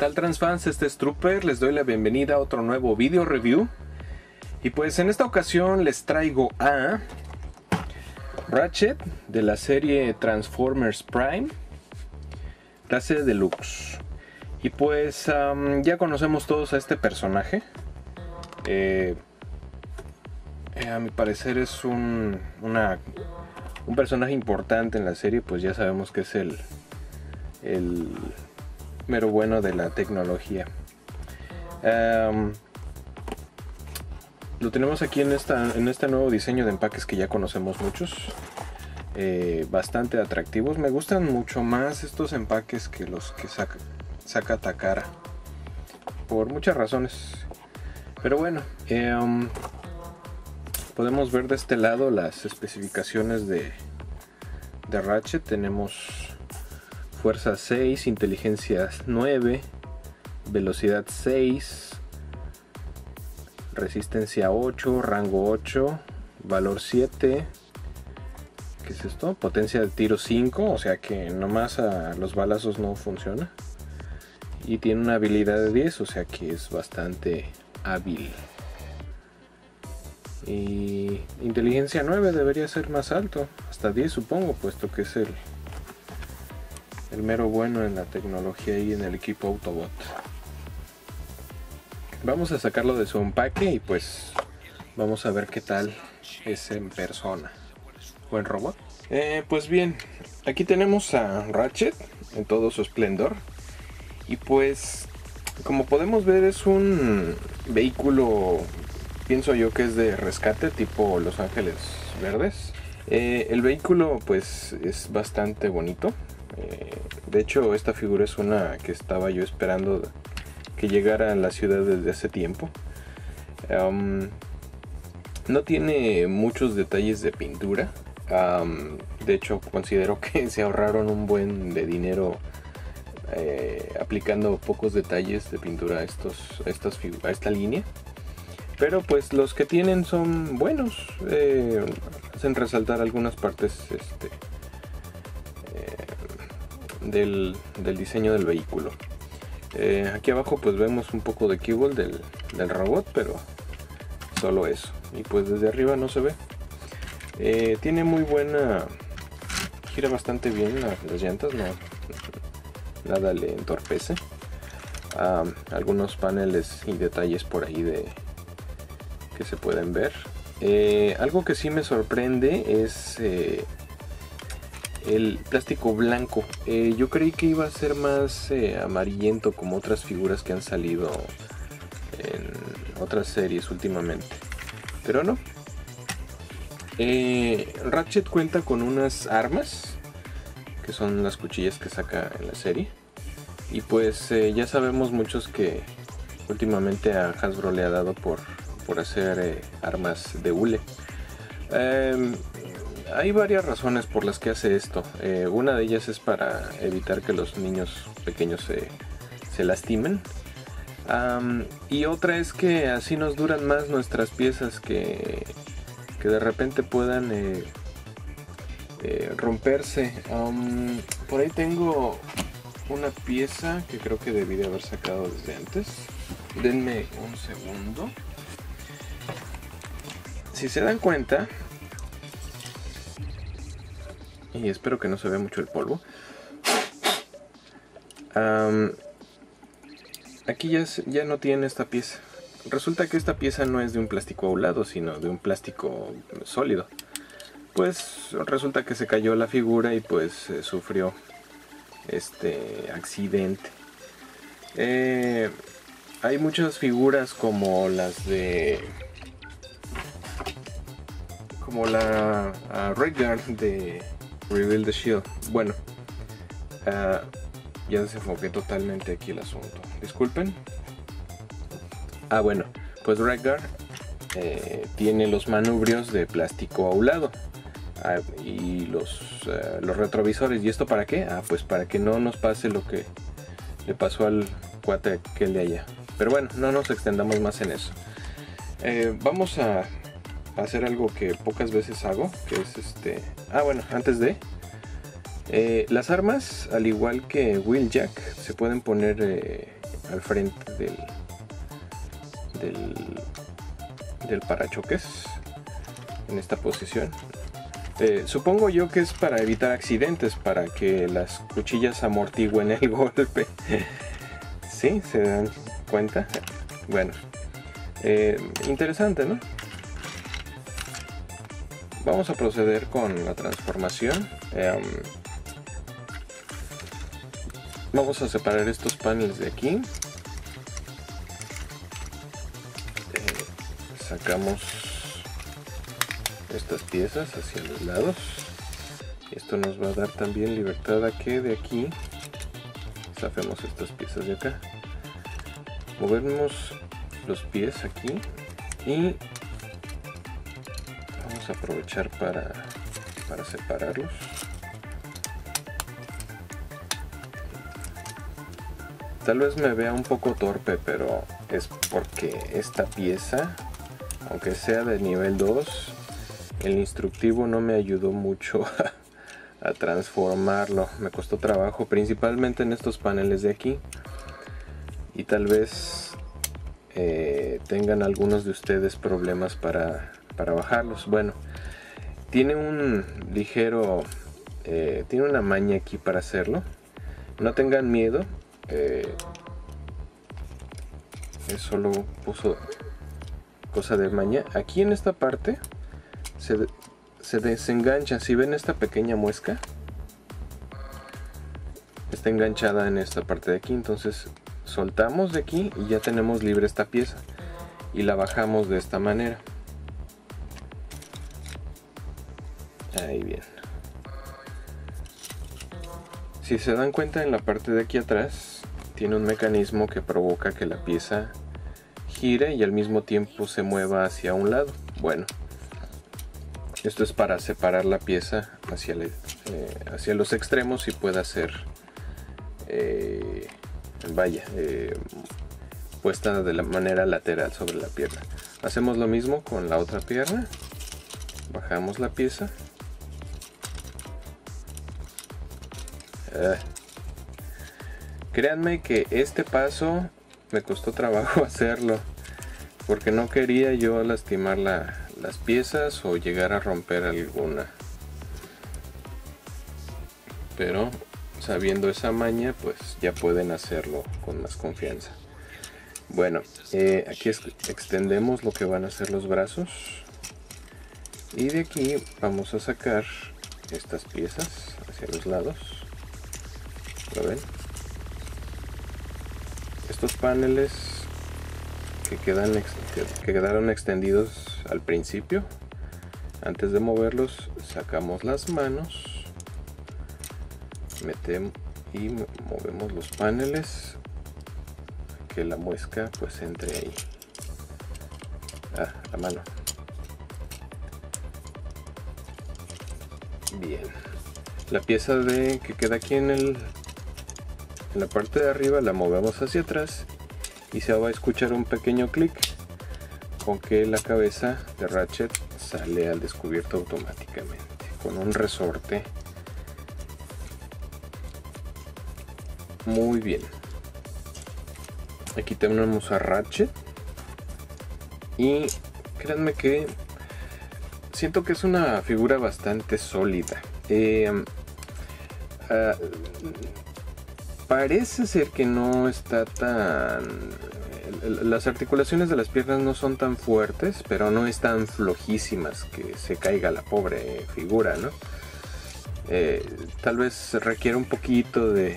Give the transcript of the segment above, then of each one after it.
tal transfans? Este es Trooper, les doy la bienvenida a otro nuevo video review. Y pues en esta ocasión les traigo a Ratchet de la serie Transformers Prime, clase deluxe. Y pues ya conocemos todos a este personaje. A mi parecer es un personaje importante en la serie, pues ya sabemos que es el mero bueno de la tecnología. Lo tenemos aquí en este nuevo diseño de empaques que ya conocemos muchos, bastante atractivos. Me gustan mucho más estos empaques que los que saca Takara, por muchas razones. Pero bueno, podemos ver de este lado las especificaciones de Ratchet. Tenemos fuerza 6, inteligencia 9, velocidad 6, resistencia 8, rango 8, valor 7. ¿Qué es esto? Potencia de tiro 5, o sea que nomás a los balazos no funciona. Y tiene una habilidad de 10, o sea que es bastante hábil. Y inteligencia 9 debería ser más alto, hasta 10 supongo, puesto que es el mero bueno en la tecnología y en el equipo Autobot. Vamos a sacarlo de su empaque y pues vamos a ver qué tal es en persona. Buen robot. Pues bien, aquí tenemos a Ratchet en todo su esplendor. Y pues como podemos ver es un vehículo, pienso yo que es de rescate tipo Los Ángeles Verdes. El vehículo pues es bastante bonito. De hecho esta figura es una que estaba yo esperando que llegara a la ciudad desde hace tiempo. No tiene muchos detalles de pintura. De hecho considero que se ahorraron un buen de dinero aplicando pocos detalles de pintura a esta línea. Pero pues los que tienen son buenos. Hacen resaltar algunas partes del diseño del vehículo. Aquí abajo pues vemos un poco de keyboard del robot, pero solo eso. Y pues desde arriba no se ve. Tiene muy buena, gira bastante bien las llantas, nada le entorpece. Algunos paneles y detalles por ahí que se pueden ver. Algo que sí me sorprende es el plástico blanco. Yo creí que iba a ser más amarillento como otras figuras que han salido en otras series últimamente, pero no. Ratchet cuenta con unas armas que son las cuchillas que saca en la serie. Y pues ya sabemos muchos que últimamente a Hasbro le ha dado por hacer armas de hule. Hay varias razones por las que hace esto. Una de ellas es para evitar que los niños pequeños se lastimen. Y otra es que así nos duran más nuestras piezas, que de repente puedan romperse. Por ahí tengo una pieza que creo que debí de haber sacado desde antes. Denme un segundo. Si se dan cuenta, y espero que no se vea mucho el polvo, aquí ya no tiene esta pieza. Resulta que esta pieza no es de un plástico aulado, sino de un plástico sólido. Pues resulta que se cayó la figura y pues sufrió este accidente. Hay muchas figuras como las como la Redguard de Reveal the Shield. Bueno, ya desenfoqué totalmente aquí el asunto, disculpen. Bueno, pues Redguard tiene los manubrios de plástico aulado y los retrovisores. ¿Y esto para qué? Pues para que no nos pase lo que le pasó al cuate aquel de allá. Pero bueno, no nos extendamos más en eso. Vamos a hacer algo que pocas veces hago, que es bueno, antes de las armas, al igual que Wheeljack, se pueden poner al frente del parachoques en esta posición. Supongo yo que es para evitar accidentes, para que las cuchillas amortigüen el golpe. ¿Sí? ¿Se dan cuenta? Bueno, interesante, ¿no? Vamos a proceder con la transformación. Vamos a separar estos paneles de aquí. Sacamos estas piezas hacia los lados. Esto nos va a dar también libertad a que de aquí zafemos estas piezas de acá. Movemos los pies aquí y vamos a aprovechar para separarlos. Tal vez me vea un poco torpe, pero es porque esta pieza, aunque sea de nivel 2, el instructivo no me ayudó mucho a transformarlo. Me costó trabajo, principalmente en estos paneles de aquí. Y tal vez tengan algunos de ustedes problemas para bajarlos. Bueno, tiene un ligero... tiene una maña aquí para hacerlo. No tengan miedo. Es solo puso cosa de maña. Aquí en esta parte se desengancha. Si ven esta pequeña muesca, está enganchada en esta parte de aquí. Entonces soltamos de aquí y ya tenemos libre esta pieza y la bajamos de esta manera. Ahí bien. Si se dan cuenta, en la parte de aquí atrás tiene un mecanismo que provoca que la pieza gire y al mismo tiempo se mueva hacia un lado. Bueno, esto es para separar la pieza hacia los extremos y pueda ser puesta de la manera lateral sobre la pierna. Hacemos lo mismo con la otra pierna. Bajamos la pieza. Créanme que este paso me costó trabajo hacerlo, porque no quería yo lastimar las piezas o llegar a romper alguna. Pero sabiendo esa maña, pues ya pueden hacerlo con más confianza. Bueno, aquí extendemos lo que van a ser los brazos. Y de aquí vamos a sacar estas piezas hacia los lados. ¿Lo ven? Estos paneles que quedaron extendidos al principio, antes de moverlos, sacamos las manos, metemos y movemos los paneles, que la muesca pues entre ahí. La mano. Bien. La pieza que queda aquí en la parte de arriba la movemos hacia atrás y se va a escuchar un pequeño clic con que la cabeza de Ratchet sale al descubierto automáticamente con un resorte. Muy bien. Aquí tenemos a Ratchet y créanme que siento que es una figura bastante sólida. Parece ser que no está tan... Las articulaciones de las piernas no son tan fuertes, pero no están flojísimas que se caiga la pobre figura, ¿no? Tal vez requiere un poquito de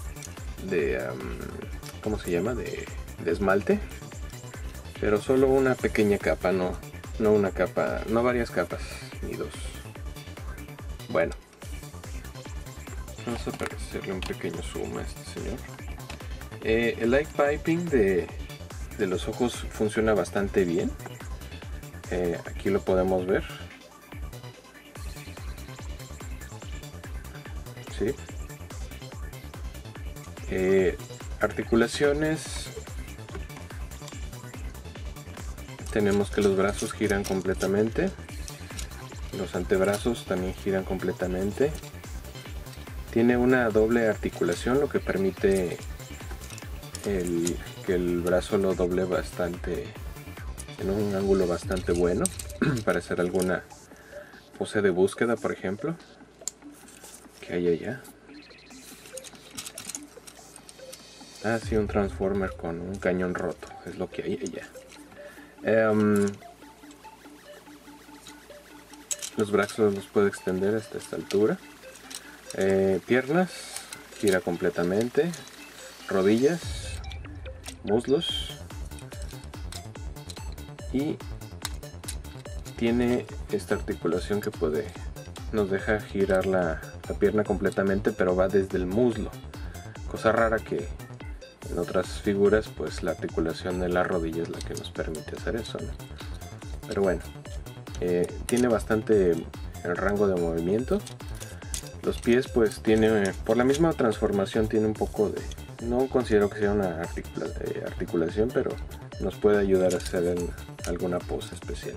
¿cómo se llama? De esmalte, pero solo una pequeña capa, no una capa, no varias capas, ni dos. Bueno, vamos a hacerle un pequeño zoom a este señor. El light piping de los ojos funciona bastante bien. Aquí lo podemos ver. ¿Sí? Articulaciones. Tenemos que los brazos giran completamente. Los antebrazos también giran completamente. Tiene una doble articulación, lo que permite que el brazo lo doble bastante, en un ángulo bastante bueno para hacer alguna pose de búsqueda, por ejemplo. ¿Qué hay allá? Ah, sí, un Transformer con un cañón roto, es lo que hay allá. Los brazos los puedo extender hasta esta altura. Piernas, gira completamente. Rodillas, muslos. Y tiene esta articulación que nos deja girar la pierna completamente, pero va desde el muslo. Cosa rara que en otras figuras pues la articulación de la rodilla es la que nos permite hacer eso, ¿no? Pero bueno, tiene bastante el rango de movimiento. Los pies pues tiene, por la misma transformación, tiene un poco de, no considero que sea una articulación, pero nos puede ayudar a hacer alguna pose especial.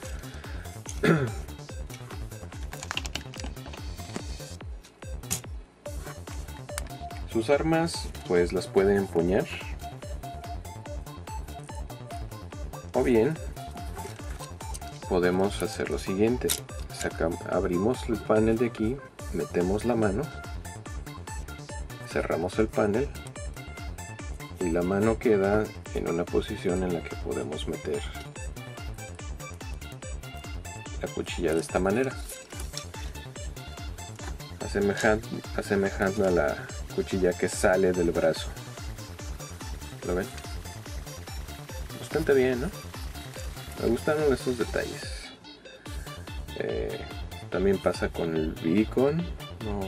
Sus armas pues las puede empuñar, o bien podemos hacer lo siguiente: abrimos el panel de aquí, metemos la mano, cerramos el panel y la mano queda en una posición en la que podemos meter la cuchilla de esta manera, asemejando a la cuchilla que sale del brazo. ¿Lo ven? Bastante bien, ¿no? Me gustaron esos detalles. También pasa con el Beacon. No.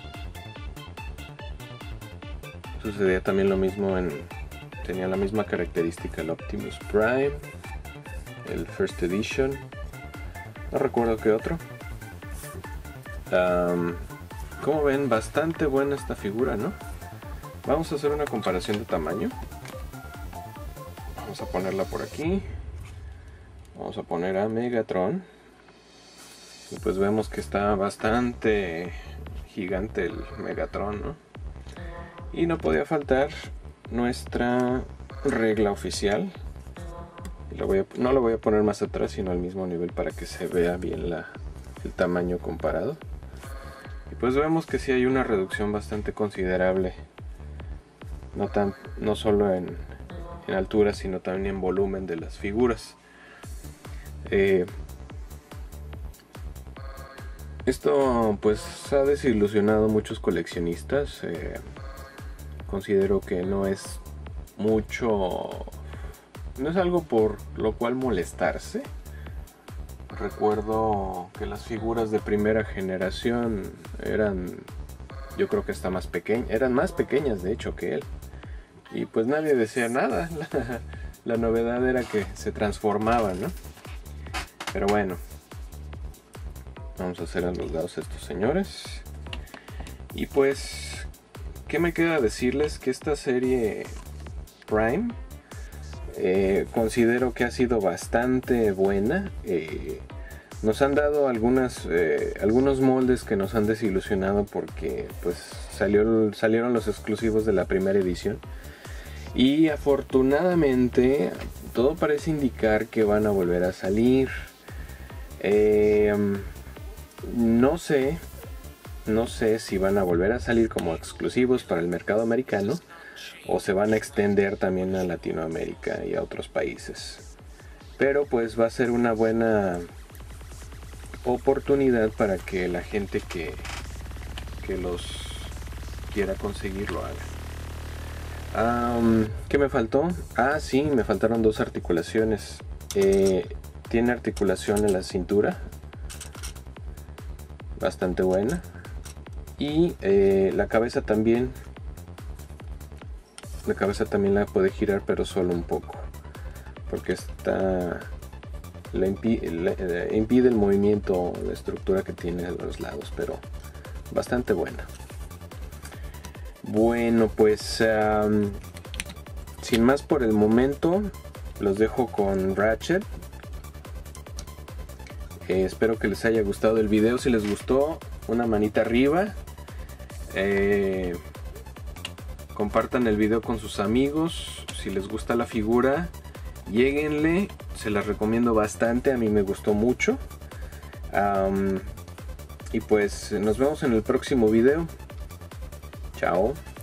Sucedía también lo mismo tenía la misma característica el Optimus Prime, el First Edition. No recuerdo qué otro. Como ven, bastante buena esta figura, ¿no? Vamos a hacer una comparación de tamaño. Vamos a ponerla por aquí. Vamos a poner a Megatron. Y pues vemos que está bastante gigante el Megatron, ¿no? Y no podía faltar nuestra regla oficial. No lo voy a poner más atrás, sino al mismo nivel para que se vea bien el tamaño comparado. Y pues vemos que sí hay una reducción bastante considerable, no solo en altura, sino también en volumen de las figuras. Esto pues ha desilusionado a muchos coleccionistas. Considero que no es algo por lo cual molestarse. Recuerdo que las figuras de primera generación yo creo que hasta más pequeñas, eran más pequeñas de hecho que él, y pues nadie decía nada. La novedad era que se transformaban, ¿no? Pero bueno, vamos a hacer a los lados estos señores. Y pues, ¿qué me queda decirles? Que esta serie Prime considero que ha sido bastante buena. Nos han dado algunos moldes que nos han desilusionado porque pues salieron los exclusivos de la primera edición, y afortunadamente todo parece indicar que van a volver a salir. No sé si van a volver a salir como exclusivos para el mercado americano o se van a extender también a Latinoamérica y a otros países, pero pues va a ser una buena oportunidad para que la gente que los quiera conseguir lo haga. ¿Qué me faltó? Sí, me faltaron dos articulaciones. Tiene articulación en la cintura, bastante buena, y la cabeza también la puede girar, pero solo un poco, porque impide el movimiento, la estructura que tiene a los lados, pero bastante buena. Bueno, pues sin más por el momento, los dejo con Ratchet. Espero que les haya gustado el video. Si les gustó, una manita arriba. compartan el video con sus amigos. Si les gusta la figura, lléguenle, se las recomiendo bastante, a mí me gustó mucho. Y pues nos vemos en el próximo video. Chao.